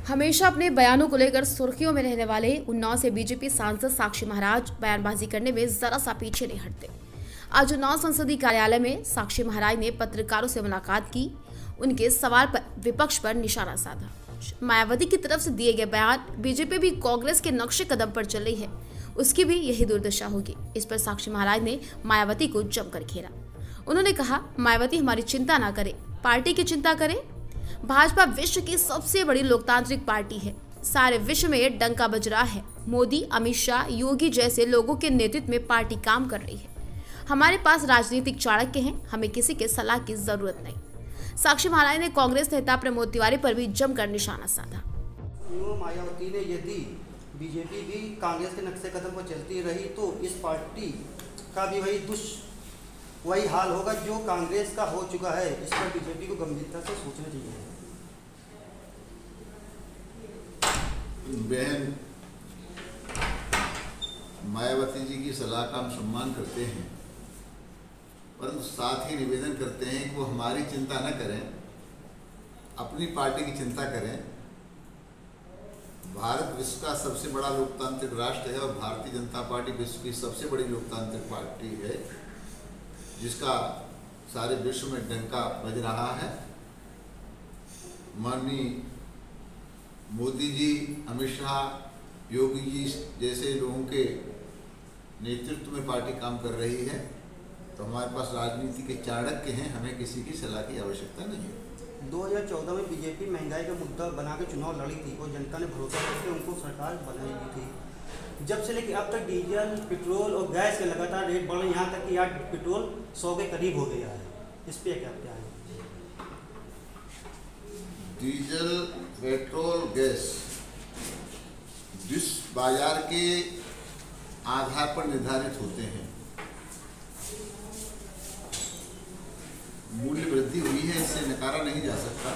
हमेशा अपने बयानों को लेकर सुर्खियों में रहने वाले उन्नाव से बीजेपी सांसद साक्षी महाराज बयानबाजी करने में जरा सा पीछे नहीं हटते। आज उन्नाव संसदीय कार्यालय में साक्षी महाराज ने पत्रकारों से मुलाकात की। उनके सवाल पर विपक्ष पर निशाना साधा। मायावती की तरफ से दिए गए बयान बीजेपी भी कांग्रेस के नक्शे कदम पर चल रही है, उसकी भी यही दुर्दशा होगी। इस पर साक्षी महाराज ने मायावती को जमकर घेरा। उन्होंने कहा, मायावती हमारी चिंता ना करे, पार्टी की चिंता करे। भाजपा विश्व की सबसे बड़ी लोकतांत्रिक पार्टी है। सारे विश्व में डंका बज रहा है। मोदी, अमित शाह, योगी जैसे लोगों के नेतृत्व में पार्टी काम कर रही है। हमारे पास राजनीतिक चाणक्य हैं, हमें किसी के सलाह की जरूरत नहीं। साक्षी महाराज ने कांग्रेस नेता प्रमोद तिवारी पर भी जमकर निशाना साधा। मायावती ने यदि बीजेपी भी कांग्रेस के नक्शे कदम पर चलती रही तो इस पार्टी का भी वही हाल होगा जो कांग्रेस का हो चुका है। इस पर बीजेपी को गंभीरता से सोचना चाहिए। बहन मायावती जी की सलाह का हम सम्मान करते हैं, परंतु साथ ही निवेदन करते हैं कि वो हमारी चिंता न करें, अपनी पार्टी की चिंता करें। भारत विश्व का सबसे बड़ा लोकतांत्रिक राष्ट्र है और भारतीय जनता पार्टी विश्व की सबसे बड़ी लोकतांत्रिक पार्टी है, जिसका सारे विश्व में डंका बज रहा है। माननीय मोदी जी, अमित शाह, योगी जी जैसे लोगों के नेतृत्व में पार्टी काम कर रही है, तो हमारे पास राजनीति के चाणक्य हैं, हमें किसी की सलाह की आवश्यकता नहीं है। 2014 में बीजेपी महंगाई का मुद्दा बना के चुनाव लड़ी थी और जनता ने भरोसा करके उनको सरकार बनाई दी थी। जब से लेकर अब तक डीजल, पेट्रोल और गैस के लगातार रेट बढ़ रहे, यहाँ तक कि आज पेट्रोल 100 के करीब हो गया है। इस पर क्या है? डीजल, पेट्रोल, गैस जिस बाजार के आधार पर निर्धारित होते हैं, मूल्य वृद्धि हुई है, इससे नकारा नहीं जा सकता।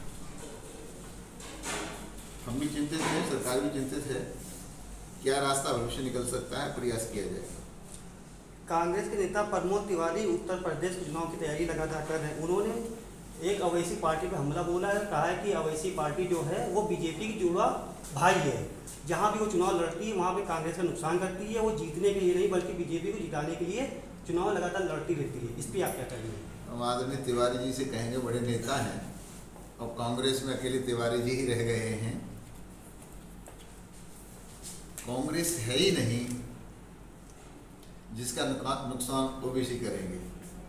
हम भी चिंतित हैं, सरकार भी चिंतित है। क्या रास्ता भविष्य निकल सकता है, प्रयास किया जाएगा। कांग्रेस के नेता प्रमोद तिवारी उत्तर प्रदेश के चुनाव की तैयारी लगातार कर रहे हैं। उन्होंने एक अवैसी पार्टी पर हमला बोला है, कहा है कि अवैसी पार्टी जो है वो बीजेपी की जुड़वा भाई है। जहां भी वो चुनाव लड़ती है वहां पे कांग्रेस का नुकसान करती है। वो जीतने के लिए नहीं बल्कि बीजेपी को जिताने के लिए चुनाव लगातार लड़ती रहती है। इस पर आप क्या कहेंगे? हम आदरणीय तिवारी जी से कहेंगे, बड़े नेता हैं और कांग्रेस में अकेले तिवारी जी ही रह गए हैं। कांग्रेस है ही नहीं जिसका नुकसान ओबीसी करेंगे।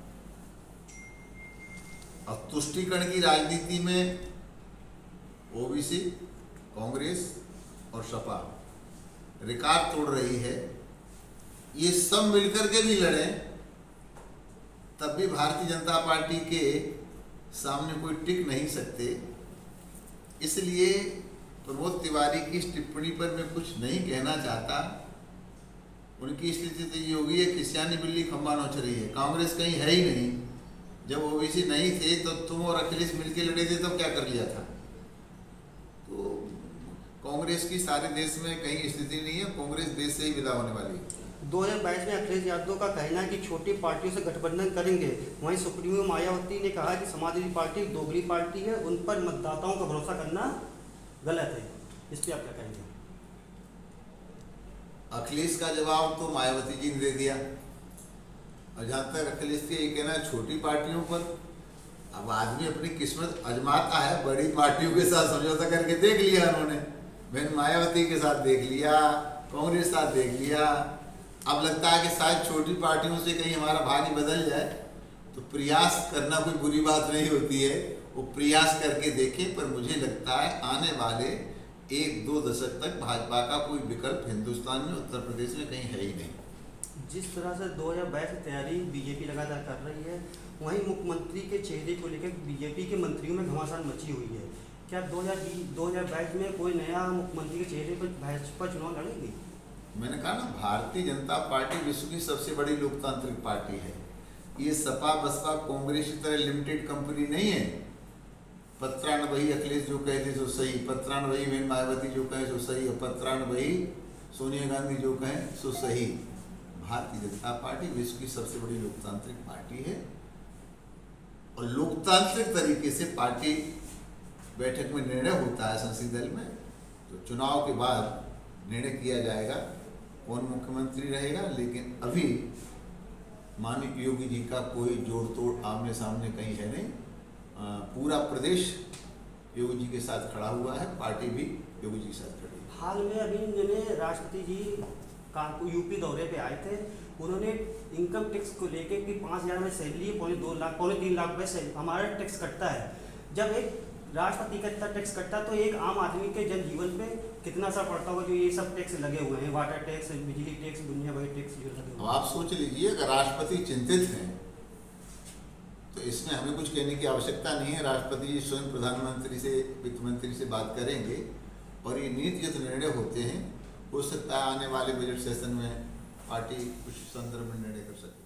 और तुष्टीकरण की राजनीति में ओबीसी, कांग्रेस और सपा रिकॉर्ड तोड़ रही है। ये सब मिलकर के भी लड़े तब भी भारतीय जनता पार्टी के सामने कोई टिक नहीं सकते। इसलिए प्रमोद तिवारी की इस टिप्पणी पर मैं कुछ नहीं कहना चाहता। उनकी स्थिति तो ये होगी है, खिसियानी बिल्ली खंबा नोच रही है। कांग्रेस कहीं है ही नहीं। जब ओबीसी नहीं थे तो तुम और अखिलेश मिलके लड़े थे, तब क्या कर लिया था? तो कांग्रेस की सारे देश में कहीं स्थिति नहीं है। कांग्रेस देश से ही विदा होने वाली है। 2022 में अखिलेश यादव का कहना है कि छोटी पार्टियों से गठबंधन करेंगे। वहीं सुप्रीमो मायावती ने कहा कि समाजवादी पार्टी दोगली पार्टी है, उन पर मतदाताओं का भरोसा करना गलत है। इस पर आप क्या कहेंगे? अखिलेश का जवाब तो मायावती जी ने दे दिया। और जहाँ तक अखिलेश के ये कहना है छोटी पार्टियों पर, अब आदमी अपनी किस्मत आजमाता है। बड़ी पार्टियों के साथ समझौता करके देख लिया उन्होंने। बहन मायावती के साथ देख लिया, कांग्रेस के साथ देख लिया। अब लगता है कि शायद छोटी पार्टियों से कहीं हमारा भाग्य बदल जाए, तो प्रयास करना कोई बुरी बात नहीं होती है। वो प्रयास करके देखें। पर मुझे लगता है आने वाले 1-2 दशक तक भाजपा का कोई विकल्प हिंदुस्तान में, उत्तर प्रदेश में कहीं है ही नहीं। जिस तरह से 2022 की तैयारी बीजेपी लगातार कर रही है, वहीं मुख्यमंत्री के चेहरे को लेकर बीजेपी के मंत्रियों में घमासान मची हुई है। क्या 2022 में कोई नया मुख्यमंत्री के चेहरे पर भाजपा चुनाव लड़ेगी? मैंने कहा ना, भारतीय जनता पार्टी विश्व की सबसे बड़ी लोकतांत्रिक पार्टी है। ये सपा बसपा कांग्रेस की तरह लिमिटेड कंपनी नहीं है। पत्रान वही अखिलेश जो कहे सो सही, पत्रान वही बहन मायावती जो कहे सो सही, और पत्रान वही सोनिया गांधी जो कहें सो सही। भारतीय जनता पार्टी विश्व की सबसे बड़ी लोकतांत्रिक पार्टी है और लोकतांत्रिक तरीके से पार्टी बैठक में निर्णय होता है संसदीय दल में, तो चुनाव के बाद निर्णय किया जाएगा कौन मुख्यमंत्री रहेगा। लेकिन अभी माननीय योगी जी का कोई जोड़ तोड़ आमने सामने कहीं है नहीं। पूरा प्रदेश योगी जी के साथ खड़ा हुआ है, पार्टी भी योगी जी के साथ खड़ी है। हाल में अभी मैंने राष्ट्रपति जी कानपुर यूपी दौरे पे आए थे, उन्होंने इनकम टैक्स को लेके कि 5,000 में सैलरी है, पौने 3 लाख रुपये हमारा टैक्स कटता है। जब एक राष्ट्रपति का इतना टैक्स कटता तो एक आम आदमी के जनजीवन पे कितना असर पड़ता होगा, जो ये सब टैक्स लगे हुए हैं, वाटर टैक्स, बिजली टैक्स, दुनिया भर टैक्स जो लगे हुए हैं। आप सोच लीजिए, अगर राष्ट्रपति चिंतित हैं तो इसमें हमें कुछ कहने की आवश्यकता नहीं है। राष्ट्रपति जी स्वयं प्रधानमंत्री से, वित्त मंत्री से बात करेंगे और ये नीतिगत निर्णय होते हैं। हो सकता है आने वाले बजट सेशन में पार्टी कुछ संदर्भ में निर्णय कर सकती है।